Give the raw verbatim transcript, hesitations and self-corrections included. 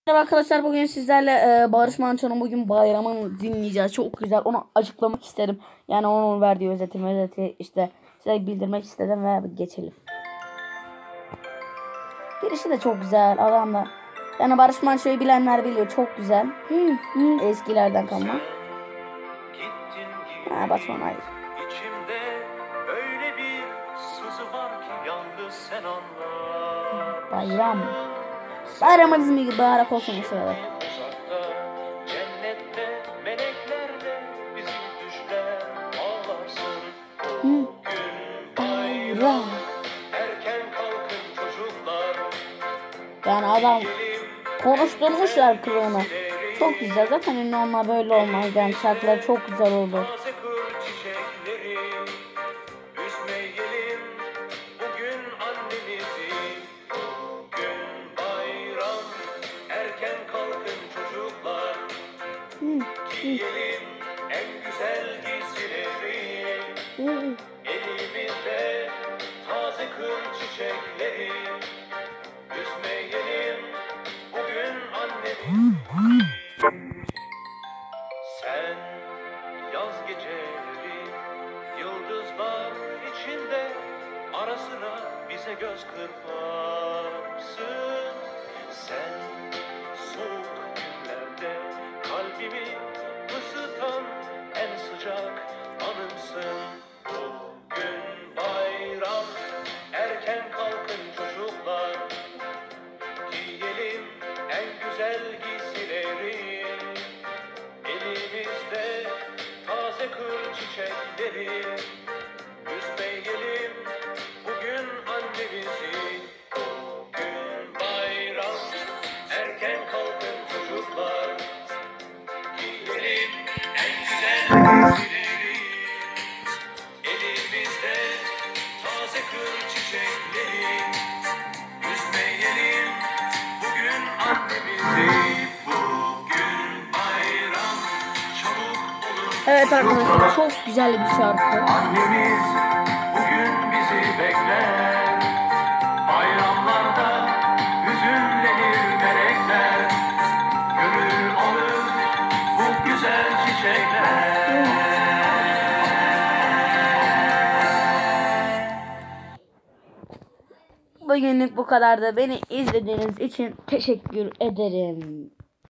Merhaba arkadaşlar, bugün sizlerle e, Barış Manço'nun bugün bayramını dinleyeceğiz. Çok güzel, onu açıklamak istedim. Yani onun verdiği özeti özeti işte size bildirmek istedim ve geçelim. Girişi de çok güzel adamla. Yani Barış Manço'yu bilenler biliyor, çok güzel. Hı, hı. Eskilerden kalma. Ha, Batuhan hayır. İçimde öyle bir sızı var ki yalnız sen anlarsın. Bayram. Bayramınız mübarek olsun bu sırada. Cennette meleklerle bizim düşler ağlarsın. Hı. Bayram. Erken kalkın çocuklar. Yani adam konuşturmuşlar kılığını. Çok güzel, zaten ünlü olma böyle olmaz. Yani şarkılar çok güzel oldu. Üzmeyelim bugün annemizi. Bugün bayram. Erken kalkın çocuklar. Giyelim en güzel giysileri. Elimizde taze kır çiçekleri. Üzmeyelim bugün annemizi. Sen yaz geceleri yıldızlar içinde ara sıra bize göz kırparsın. Sen soğuk günlerde kalbimi ısıtan en sıcak anımsın. Bugün bayram, erken kalkın çocuklar. Giyelim en güzel giysileri. Elimizde taze kır çiçekleri. Üzmeyelim bugün annemizi. Bugün bayram, erken kalkın çocuklar. Giyelim en güzel giysileri. Elimizde taze kır çiçekleri. Üzmeyelim bugün annemizi. Evet arkadaşlar, çok güzel bir şarkı. Annemiz bugün bizi bekler. Bayramlarda hüzünlenir melekler. Gönül alır bu güzel çiçekler. Bugünlük bu kadar da beni izlediğiniz için teşekkür ederim.